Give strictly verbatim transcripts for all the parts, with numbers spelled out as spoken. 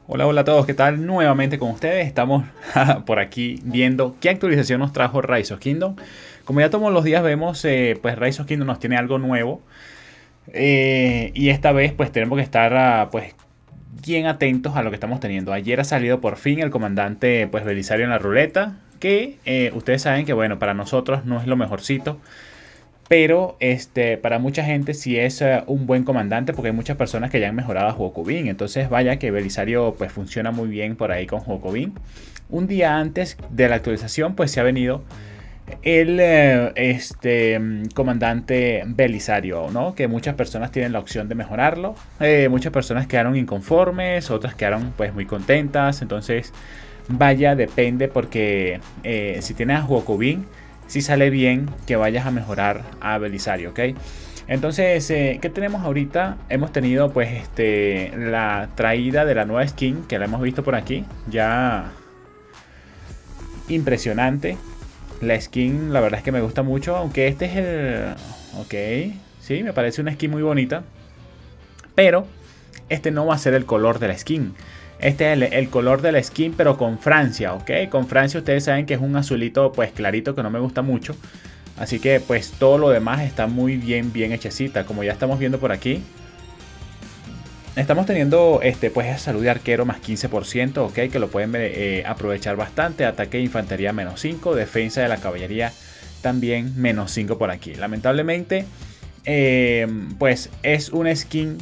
Hola, hola a todos, ¿qué tal? Nuevamente con ustedes, estamos por aquí viendo qué actualización nos trajo Rise of Kingdom. Como ya todos los días vemos, eh, pues Rise of Kingdom nos tiene algo nuevo. Eh, y esta vez pues tenemos que estar uh, pues bien atentos a lo que estamos teniendo. Ayer ha salido por fin el comandante pues Belisario en la ruleta, que eh, ustedes saben que bueno, para nosotros no es lo mejorcito. Pero este, para mucha gente sí es uh, un buen comandante, porque hay muchas personas que ya han mejorado a Huokubin. Entonces vaya que Belisario pues funciona muy bien por ahí con Huokubin. Un día antes de la actualización pues se ha venido el uh, este, comandante Belisario, ¿no? Que muchas personas tienen la opción de mejorarlo. Eh, muchas personas quedaron inconformes, otras quedaron pues muy contentas. Entonces vaya, depende, porque eh, si tienes a Huokubin, si sale bien que vayas a mejorar a Belisario, ¿ok? Entonces, eh, ¿qué tenemos ahorita? Hemos tenido pues este la traída de la nueva skin, que la hemos visto por aquí. Ya impresionante. La skin, la verdad es que me gusta mucho, aunque este es el... Ok, sí, me parece una skin muy bonita. Pero este no va a ser el color de la skin. Este es el, el color de la skin, pero con Francia, ¿ok? Con Francia ustedes saben que es un azulito pues clarito que no me gusta mucho. Así que pues todo lo demás está muy bien, bien hechecita. Como ya estamos viendo por aquí. Estamos teniendo este pues salud de arquero más quince por ciento, ¿ok? Que lo pueden eh, aprovechar bastante. Ataque de infantería menos cinco. Defensa de la caballería también menos cinco por aquí. Lamentablemente eh, pues es una skin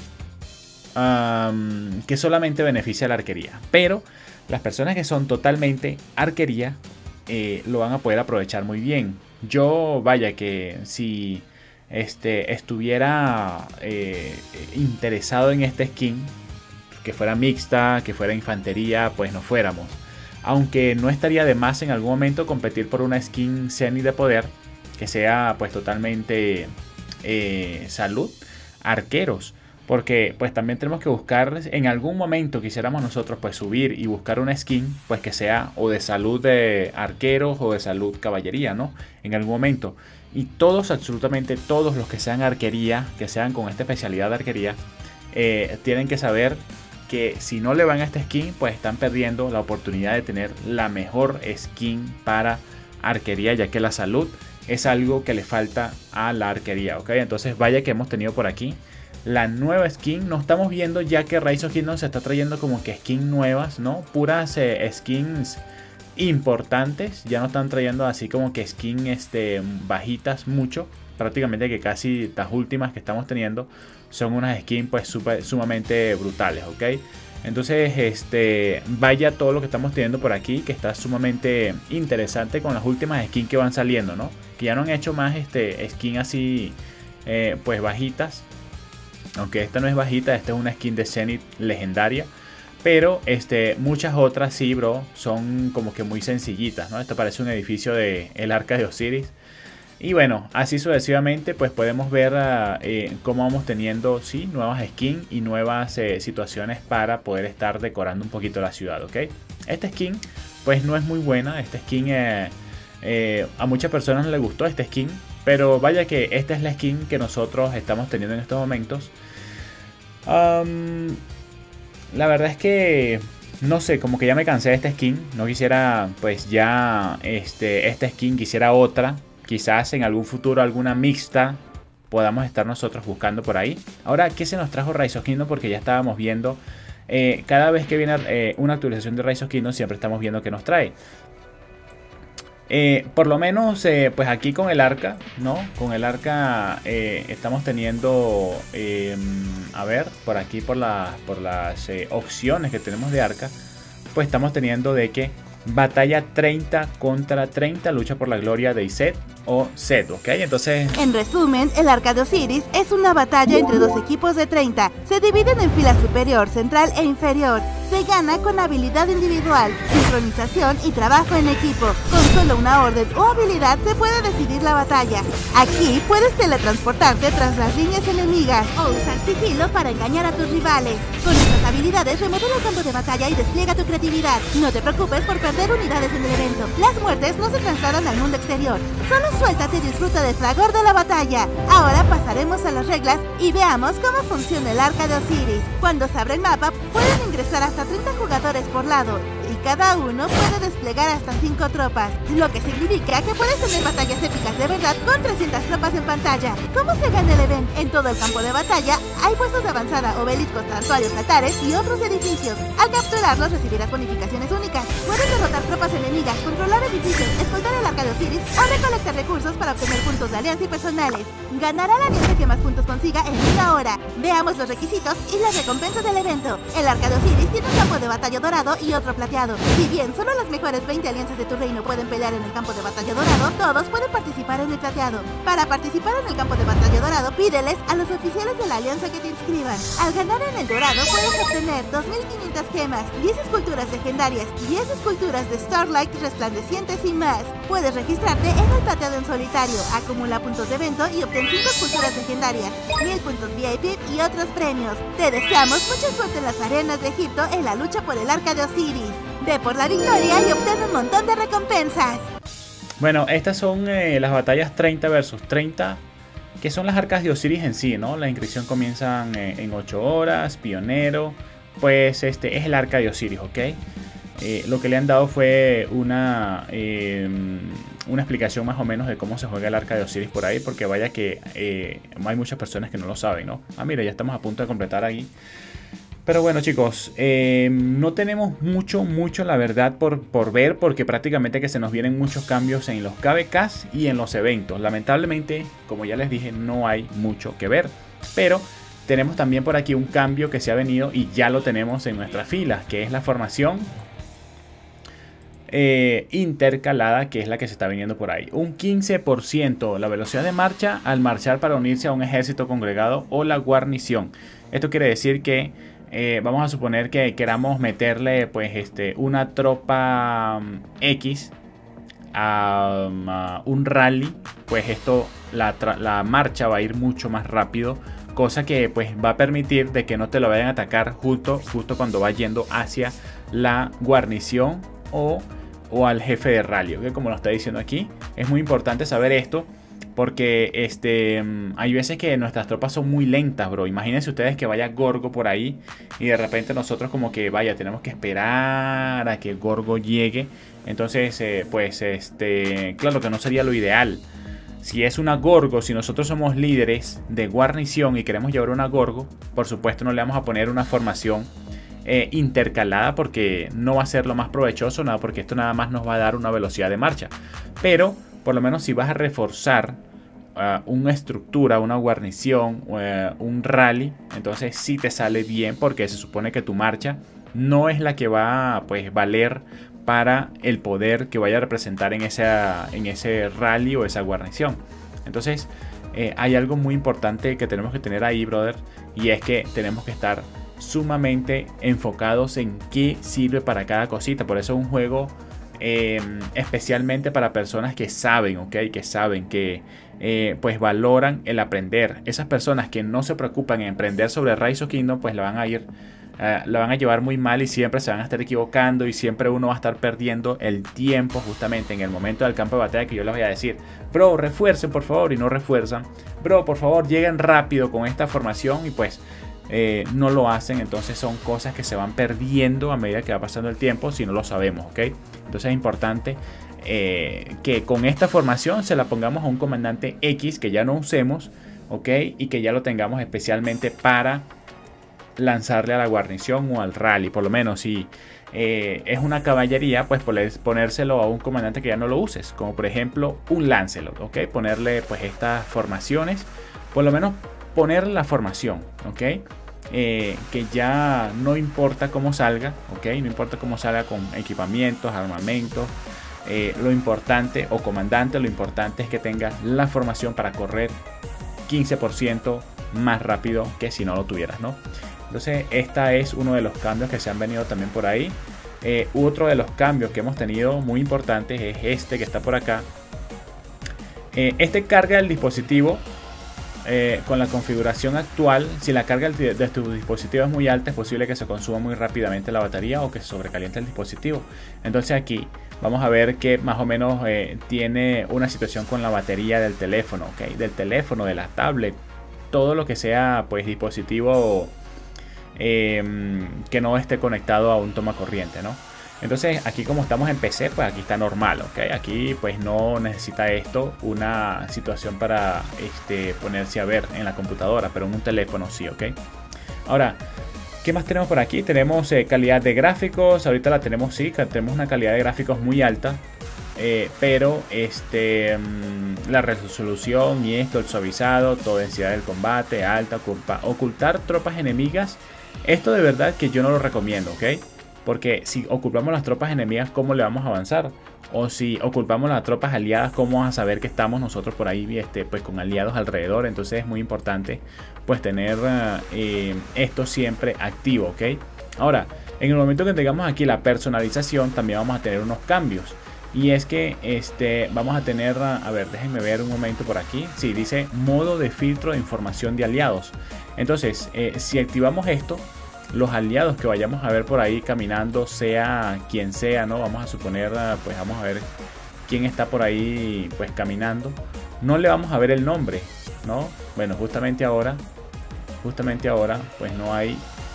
Um, que solamente beneficia a la arquería, pero las personas que son totalmente arquería eh, lo van a poder aprovechar muy bien. Yo vaya que si este, estuviera eh, interesado en esta skin, que fuera mixta, que fuera infantería, pues no fuéramos. Aunque no estaría de más en algún momento competir por una skin Zenith de poder que sea pues totalmente eh, salud, arqueros. Porque pues también tenemos que buscar, en algún momento quisiéramos nosotros pues subir y buscar una skin pues que sea o de salud de arqueros o de salud caballería, ¿no? En algún momento. Y todos, absolutamente todos los que sean arquería, que sean con esta especialidad de arquería, eh, tienen que saber que si no le van a esta skin pues están perdiendo la oportunidad de tener la mejor skin para arquería, ya que la salud es algo que le falta a la arquería, ¿ok? Entonces vaya que hemos tenido por aquí la nueva skin. No estamos viendo ya que Rise of Kingdom se está trayendo como que skins nuevas, ¿no? Puras eh, skins importantes. Ya no están trayendo así como que skins este, bajitas mucho. Prácticamente que casi las últimas que estamos teniendo son unas skins pues super, sumamente brutales, ¿ok? Entonces este vaya todo lo que estamos teniendo por aquí, que está sumamente interesante con las últimas skins que van saliendo, ¿no? Que ya no han hecho más este skins así eh, pues bajitas. Aunque esta no es bajita, esta es una skin de Zenith legendaria. Pero este, muchas otras sí, bro, son como que muy sencillitas, ¿no? Esto parece un edificio de el Arca de Osiris. Y bueno, así sucesivamente, pues podemos ver uh, eh, cómo vamos teniendo, sí, nuevas skins y nuevas eh, situaciones para poder estar decorando un poquito la ciudad, ¿ok? Esta skin, pues no es muy buena. Esta skin, eh, eh, a muchas personas no les gustó esta skin. Pero vaya que esta es la skin que nosotros estamos teniendo en estos momentos. Um, la verdad es que no sé, como que ya me cansé de esta skin. No quisiera pues ya este, esta skin, quisiera otra. Quizás en algún futuro alguna mixta podamos estar nosotros buscando por ahí. Ahora, ¿qué se nos trajo Rise of Kingdom? Porque ya estábamos viendo eh, cada vez que viene eh, una actualización de Rise of Kingdom, siempre estamos viendo qué nos trae. Eh, por lo menos eh, pues aquí con el arca, ¿no? Con el arca eh, estamos teniendo eh, a ver, por aquí por, la, por las eh, opciones que tenemos de arca, pues estamos teniendo de que batalla treinta contra treinta, lucha por la gloria de Iset o Set, ¿ok? Entonces... En resumen, el Arca de Osiris es una batalla entre dos equipos de treinta. Se dividen en fila superior, central e inferior. Se gana con habilidad individual, sincronización y trabajo en equipo. Con solo una orden o habilidad se puede decidir la batalla. Aquí puedes teletransportarte tras las líneas enemigas o usar sigilo para engañar a tus rivales. Con estas habilidades remodela el campo de batalla y despliega tu creatividad. No te preocupes por perder unidades en el evento. Las muertes no se trasladan al mundo exterior. Solo suéltate y disfruta del fragor de la batalla. Ahora pasaremos a las reglas y veamos cómo funciona el Arca de Osiris. Cuando se abre el mapa, pueden ingresar hasta hasta treinta jugadores por lado, y cada uno puede desplegar hasta cinco tropas, lo que significa que puedes tener batallas épicas de verdad con trescientas tropas en pantalla. ¿Cómo se gana el evento? En todo el campo de batalla hay puestos de avanzada, obeliscos, santuarios, altares y otros edificios. Al capturarlos recibirás bonificaciones únicas. Puedes derrotar tropas enemigas, controlar edificios, escoltar el arca de Osiris o recolectar recursos para obtener puntos de alianza y personales. Ganará la alianza que más puntos consiga en una hora. Veamos los requisitos y las recompensas del evento. El arca de Osiris tiene un campo de batalla dorado y otro plateado. Si bien solo las mejores veinte alianzas de tu reino pueden pelear en el campo de batalla dorado, todos pueden participar en el plateado. Para participar en el campo de batalla dorado, pídeles a los oficiales de la alianza que te inscriban. Al ganar en el dorado puedes obtener dos mil quinientas gemas, diez esculturas legendarias, diez esculturas de Starlight resplandecientes y más. Puedes registrarte en el plateado en solitario, acumula puntos de evento y obtén cinco esculturas legendarias, mil puntos V I P y otros premios. Te deseamos mucha suerte en las arenas de Egipto en la lucha por el arca de Osiris. Ve por la victoria y obtén un montón de recompensas. Bueno, estas son eh, las batallas treinta versus treinta, que son las arcas de Osiris en sí, ¿no? La inscripción comienza eh, en ocho horas, pionero, pues este es el arca de Osiris, ¿ok? Eh, lo que le han dado fue una, eh, una explicación más o menos de cómo se juega el arca de Osiris por ahí, porque vaya que eh, hay muchas personas que no lo saben, ¿no? Ah, mira, ya estamos a punto de completar ahí. Pero bueno, chicos, eh, no tenemos mucho, mucho la verdad por, por ver, porque prácticamente que se nos vienen muchos cambios en los K B Ks y en los eventos. Lamentablemente, como ya les dije, no hay mucho que ver, pero tenemos también por aquí un cambio que se ha venido y ya lo tenemos en nuestras filas, que es la formación eh, intercalada, que es la que se está viniendo por ahí. Un quince por ciento la velocidad de marcha al marchar para unirse a un ejército congregado o la guarnición. Esto quiere decir que Eh, vamos a suponer que queramos meterle pues este una tropa um, X a, um, a un rally, pues esto la, la marcha va a ir mucho más rápido, cosa que pues va a permitir de que no te lo vayan a atacar justo, justo cuando va yendo hacia la guarnición o, o al jefe de rally, ¿okay? Como lo está diciendo aquí, es muy importante saber esto. Porque este, hay veces que nuestras tropas son muy lentas, bro. Imagínense ustedes que vaya Gorgo por ahí y de repente nosotros como que, vaya, tenemos que esperar a que Gorgo llegue. Entonces, eh, pues, este, claro que no sería lo ideal. Si es una Gorgo, si nosotros somos líderes de guarnición y queremos llevar una Gorgo, por supuesto no le vamos a poner una formación eh, intercalada, porque no va a ser lo más provechoso, nada, porque esto nada más nos va a dar una velocidad de marcha. Pero, por lo menos si vas a reforzar Uh, una estructura, una guarnición, uh, un rally, entonces sí te sale bien, porque se supone que tu marcha no es la que va a pues, valer para el poder que vaya a representar en, esa, en ese rally o esa guarnición. Entonces eh, hay algo muy importante que tenemos que tener ahí, brother, y es que tenemos que estar sumamente enfocados en qué sirve para cada cosita. Por eso es un juego eh, especialmente para personas que saben, ok, que saben que Eh, pues valoran el aprender. Esas personas que no se preocupan en emprender sobre Rise of Kingdom, pues la van a ir uh, la van a llevar muy mal y siempre se van a estar equivocando y siempre uno va a estar perdiendo el tiempo justamente en el momento del campo de batalla, que yo les voy a decir, bro, refuercen por favor, y no refuerzan, bro, por favor lleguen rápido con esta formación, y pues eh, no lo hacen. Entonces son cosas que se van perdiendo a medida que va pasando el tiempo si no lo sabemos, ok. Entonces es importante Eh, que con esta formación se la pongamos a un comandante X que ya no usemos, ok, y que ya lo tengamos especialmente para lanzarle a la guarnición o al rally. Por lo menos si eh, es una caballería, pues puedes ponérselo a un comandante que ya no lo uses, como por ejemplo un Lancelot, ok, ponerle pues estas formaciones, por lo menos poner la formación, ok, eh, que ya no importa cómo salga, ok, no importa cómo salga con equipamientos, armamentos. Eh, lo importante, o comandante, lo importante es que tenga la formación para correr quince por ciento más rápido que si no lo tuvieras, ¿no? Entonces, esta es uno de los cambios que se han venido también por ahí. Eh, otro de los cambios que hemos tenido muy importantes es este que está por acá. Eh, este carga el dispositivo eh, con la configuración actual. Si la carga de tu dispositivo es muy alta, es posible que se consuma muy rápidamente la batería o que se sobrecaliente el dispositivo. Entonces aquí vamos a ver que más o menos eh, tiene una situación con la batería del teléfono, ¿okay? Del teléfono, de la tablet, todo lo que sea pues dispositivo eh, que no esté conectado a un toma corriente, ¿no? Entonces aquí como estamos en P C, pues aquí está normal, ¿ok? Aquí pues no necesita esto una situación para este, ponerse a ver en la computadora, pero en un teléfono sí, ¿ok? Ahora, ¿qué más tenemos por aquí? Tenemos eh, calidad de gráficos, ahorita la tenemos, sí, tenemos una calidad de gráficos muy alta, eh, pero este, mmm, la resolución y esto, el suavizado, toda densidad del combate, alta, oculta, ocultar tropas enemigas, esto de verdad que yo no lo recomiendo, ¿ok? Porque si ocupamos las tropas enemigas, ¿cómo le vamos a avanzar? O si ocupamos las tropas aliadas, ¿cómo vamos a saber que estamos nosotros por ahí este, pues, con aliados alrededor? Entonces es muy importante pues tener eh, esto siempre activo, ¿ok? Ahora, en el momento que tengamos aquí la personalización, también vamos a tener unos cambios. Y es que este, vamos a tener, a ver, déjenme ver un momento por aquí. Sí, dice modo de filtro de información de aliados. Entonces, eh, si activamos esto, los aliados que vayamos a ver por ahí caminando, sea quien sea, ¿no? Vamos a suponer, pues vamos a ver quién está por ahí pues caminando. No le vamos a ver el nombre, ¿no? Bueno, justamente ahora, justamente ahora, pues no hay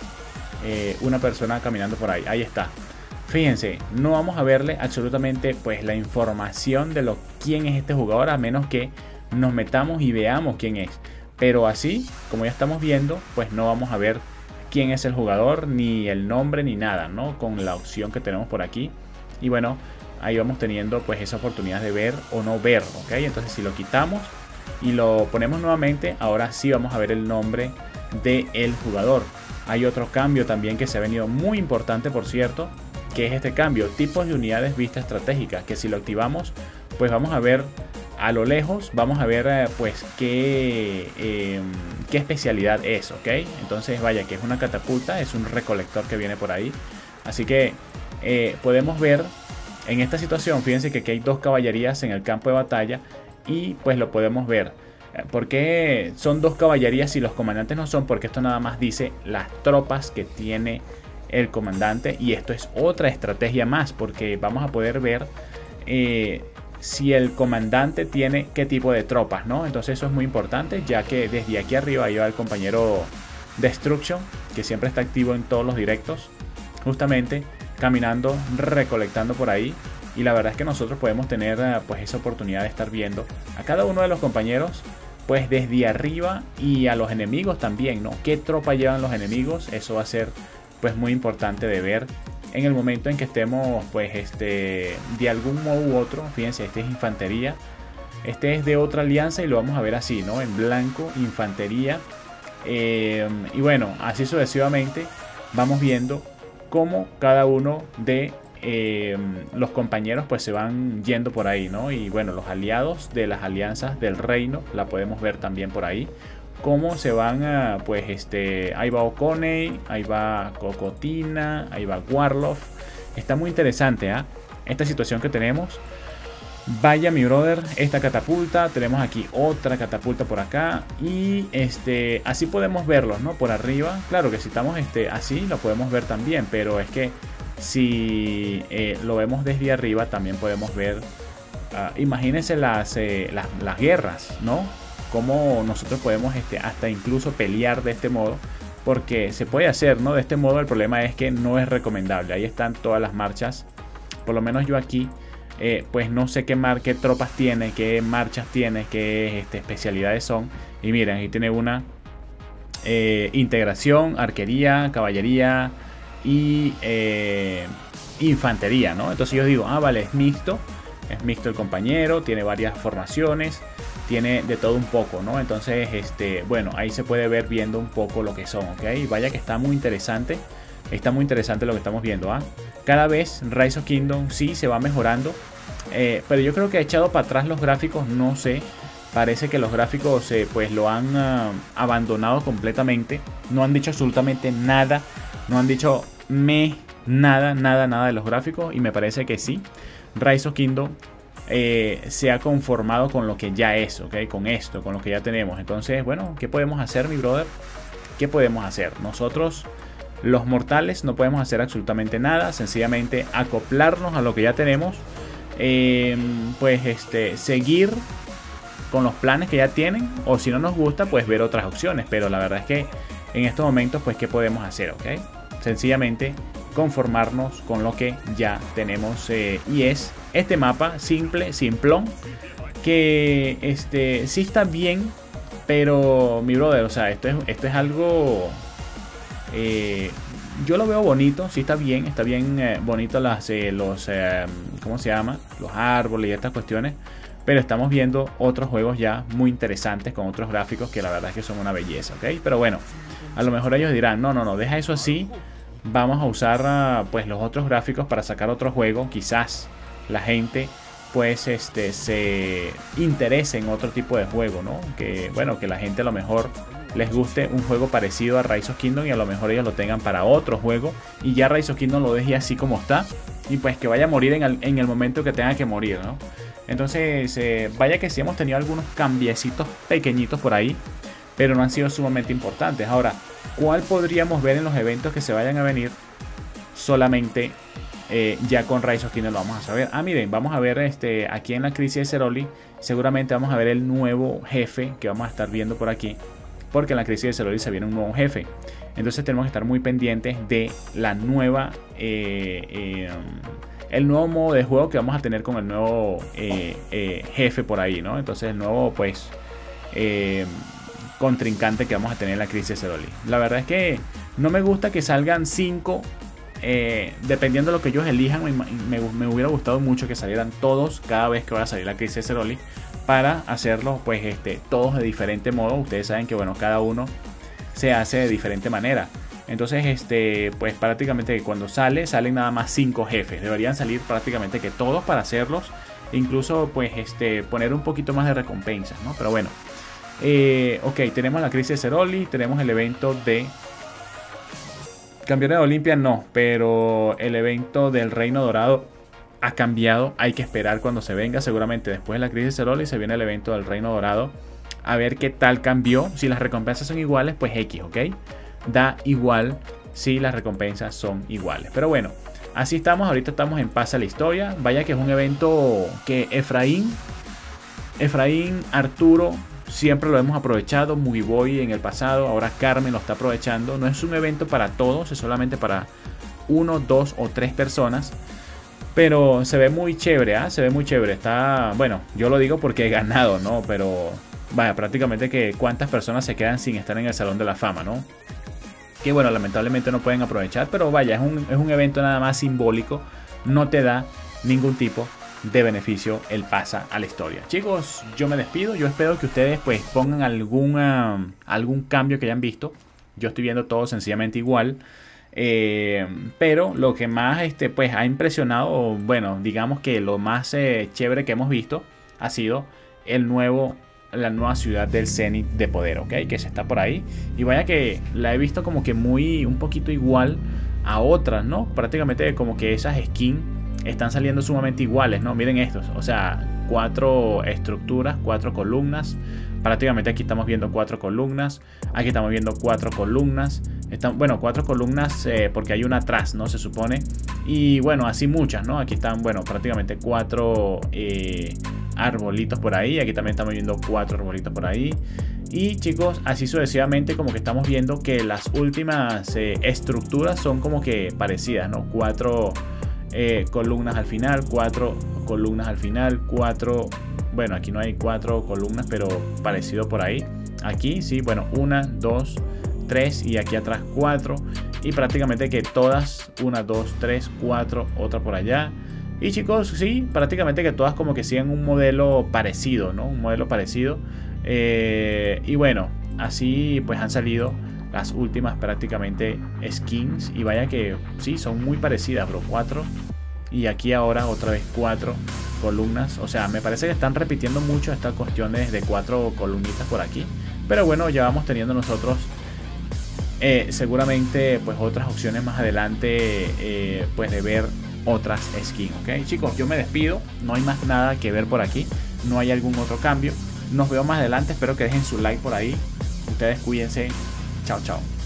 eh, una persona caminando por ahí. Ahí está. Fíjense, no vamos a verle absolutamente pues la información de lo quién es este jugador, a menos que nos metamos y veamos quién es. Pero así, como ya estamos viendo, pues no vamos a ver quién es el jugador, ni el nombre, ni nada, ¿no? Con la opción que tenemos por aquí. Y bueno, ahí vamos teniendo pues esa oportunidad de ver o no ver, ¿ok? Entonces si lo quitamos y lo ponemos nuevamente, ahora sí vamos a ver el nombre del jugador. Hay otro cambio también que se ha venido muy importante, por cierto, que es este cambio, tipos de unidades vista estratégica, que si lo activamos, pues vamos a ver a lo lejos, vamos a ver eh, pues qué, eh, qué especialidad es, ¿ok? Entonces vaya que es una catapulta, es un recolector que viene por ahí. Así que eh, podemos ver en esta situación, fíjense que aquí hay dos caballerías en el campo de batalla y pues lo podemos ver. ¿Por qué son dos caballerías si los comandantes no son? Porque esto nada más dice las tropas que tiene el comandante, y esto es otra estrategia más, porque vamos a poder ver eh, si el comandante tiene qué tipo de tropas, ¿no? Entonces eso es muy importante, ya que desde aquí arriba ahí va el compañero Destruction, que siempre está activo en todos los directos, justamente caminando, recolectando por ahí. Y la verdad es que nosotros podemos tener pues esa oportunidad de estar viendo a cada uno de los compañeros pues desde arriba, y a los enemigos también, ¿no? ¿Qué tropa llevan los enemigos? Eso va a ser pues muy importante de ver en el momento en que estemos pues este de algún modo u otro. Fíjense, este es infantería, este es de otra alianza y lo vamos a ver así, ¿no? En blanco, infantería, eh, y bueno, así sucesivamente vamos viendo cómo cada uno de eh, los compañeros pues se van yendo por ahí, ¿no? Y bueno, los aliados de las alianzas del reino la podemos ver también por ahí, cómo se van a, pues este, ahí va Oconei, ahí va Cocotina, ahí va Warlock. Está muy interesante, ¿eh? Esta situación que tenemos. Vaya mi brother, esta catapulta, tenemos aquí otra catapulta por acá, y este, así podemos verlos, ¿no? Por arriba, claro que si estamos este, así lo podemos ver también, pero es que si eh, lo vemos desde arriba también podemos ver, uh, imagínense las, eh, las, las guerras, ¿no? Cómo nosotros podemos este, hasta incluso pelear de este modo, porque se puede hacer, ¿no? De este modo. El problema es que no es recomendable. Ahí están todas las marchas, por lo menos yo aquí eh, pues no sé qué, mar, qué tropas tiene, qué marchas tiene, qué este, especialidades son. Y miren, ahí tiene una eh, integración, arquería, caballería y eh, infantería, ¿no? Entonces yo digo, ah, vale, es mixto, es mixto el compañero, tiene varias formaciones, tiene de todo un poco, ¿no? Entonces, este, bueno, ahí se puede ver viendo un poco lo que son, ¿ok? Vaya que está muy interesante, está muy interesante lo que estamos viendo, ¿ah? Cada vez Rise of Kingdom sí se va mejorando, eh, pero yo creo que ha echado para atrás los gráficos, no sé, parece que los gráficos eh, pues lo han uh, abandonado completamente, no han dicho absolutamente nada, no han dicho me, nada, nada, nada de los gráficos, y me parece que sí, Rise of Kingdom Eh, se ha conformado con lo que ya es, ¿ok? Con esto, con lo que ya tenemos. Entonces, bueno, ¿qué podemos hacer, mi brother? ¿Qué podemos hacer? Nosotros, los mortales, no podemos hacer absolutamente nada. Sencillamente acoplarnos a lo que ya tenemos. Eh, pues, este, seguir con los planes que ya tienen. O si no nos gusta, pues ver otras opciones. Pero la verdad es que en estos momentos, pues, ¿qué podemos hacer? ¿Ok? Sencillamente conformarnos con lo que ya tenemos, eh, y es este mapa simple, simplón, que este, sí está bien, pero mi brother, o sea, esto es, esto es algo... Eh, yo lo veo bonito, sí está bien, está bien eh, bonito las, eh, los, eh, ¿cómo se llama? Los árboles y estas cuestiones. Pero estamos viendo otros juegos ya muy interesantes con otros gráficos que la verdad es que son una belleza, ¿ok? Pero bueno, a lo mejor ellos dirán, no, no, no, deja eso así. Vamos a usar uh, pues los otros gráficos para sacar otro juego. Quizás la gente pues este se interese en otro tipo de juego, ¿no? Que bueno, que la gente a lo mejor les guste un juego parecido a Rise of Kingdom y a lo mejor ellos lo tengan para otro juego y ya Rise of Kingdom lo deje así como está y pues que vaya a morir en el, en el momento que tenga que morir, ¿no? Entonces eh, vaya que sí hemos tenido algunos cambiecitos pequeñitos por ahí, pero no han sido sumamente importantes. Ahora, ¿cuál podríamos ver en los eventos que se vayan a venir? Solamente eh, ya con Rise of Kingdom lo vamos a saber. Ah, miren, vamos a ver este aquí en la crisis de Ceroli. Seguramente vamos a ver el nuevo jefe que vamos a estar viendo por aquí, porque en la crisis de Ceroli se viene un nuevo jefe. Entonces tenemos que estar muy pendientes de la nueva eh, eh, el nuevo modo de juego que vamos a tener con el nuevo eh, eh, jefe por ahí, ¿no? Entonces el nuevo pues eh, contrincante que vamos a tener en la crisis de Ceroli. La verdad es que no me gusta que salgan cinco, eh, dependiendo de lo que ellos elijan. Me, me, me hubiera gustado mucho que salieran todos cada vez que vaya a salir la crisis de Ceroli, para hacerlo pues este, todos de diferente modo. Ustedes saben que bueno, cada uno se hace de diferente manera. Entonces este pues prácticamente cuando sale, salen nada más cinco jefes. Deberían salir prácticamente que todos para hacerlos. Incluso pues este poner un poquito más de recompensas, ¿no? Pero bueno. Eh, ok, tenemos la crisis de Ceroli. Tenemos el evento de Campeones de Olimpia, no. Pero el evento del Reino Dorado ha cambiado, hay que esperar cuando se venga. Seguramente después de la crisis de Ceroli se viene el evento del Reino Dorado, a ver qué tal cambió. Si las recompensas son iguales, pues X, ok, da igual si las recompensas son iguales. Pero bueno, así estamos, ahorita estamos en Pasa la Historia. Vaya que es un evento que Efraín Efraín, Arturo siempre lo hemos aprovechado, Mugiboy en el pasado, ahora Carmen lo está aprovechando. No es un evento para todos, es solamente para uno, dos o tres personas. Pero se ve muy chévere, ¿eh? Se ve muy chévere. Está, bueno, yo lo digo porque he ganado, ¿no? Pero, vaya, prácticamente que cuántas personas se quedan sin estar en el Salón de la Fama, ¿no? Que bueno, lamentablemente no pueden aprovechar. Pero vaya, es un, es un evento nada más simbólico. No te da ningún tipo de beneficio el Pasa a la Historia. Chicos, yo me despido. Yo espero que ustedes pues pongan alguna, algún cambio que hayan visto. Yo estoy viendo todo sencillamente igual. Eh, pero lo que más este, pues, ha impresionado, bueno, digamos que lo más eh, chévere que hemos visto ha sido el nuevo, la nueva ciudad del Zenith de poder, ¿ok? Que se está por ahí. Y vaya que la he visto como que muy, un poquito igual a otras, ¿no? Prácticamente como que esas skins están saliendo sumamente iguales, ¿no? Miren estos, o sea, cuatro estructuras, cuatro columnas. Prácticamente aquí estamos viendo cuatro columnas. Aquí estamos viendo cuatro columnas. Están, bueno, cuatro columnas eh, porque hay una atrás, ¿no? Se supone. Y bueno, así muchas, ¿no? Aquí están, bueno, prácticamente cuatro eh, arbolitos por ahí. Aquí también estamos viendo cuatro arbolitos por ahí. Y chicos, así sucesivamente, como que estamos viendo que las últimas eh, estructuras son como que parecidas, ¿no? Cuatro eh, columnas al final, cuatro columnas al final, cuatro... Bueno, aquí no hay cuatro columnas, pero parecido por ahí. Aquí sí, bueno, una, dos, tres y aquí atrás cuatro. Y prácticamente que todas, una, dos, tres, cuatro, otra por allá. Y chicos, sí, prácticamente que todas como que siguen un modelo parecido, ¿no? Un modelo parecido. Eh, y bueno, así pues han salido las últimas prácticamente skins. Y vaya que sí, son muy parecidas, bro. Cuatro. Y aquí ahora otra vez cuatro columnas. O sea, me parece que están repitiendo mucho estas cuestiones de cuatro columnitas por aquí. Pero bueno, ya vamos teniendo nosotros eh, seguramente pues otras opciones más adelante eh, pues de ver otras skins, ¿ok? Chicos, yo me despido. No hay más nada que ver por aquí. No hay algún otro cambio. Nos vemos más adelante. Espero que dejen su like por ahí. Ustedes cuídense. Chao, chao.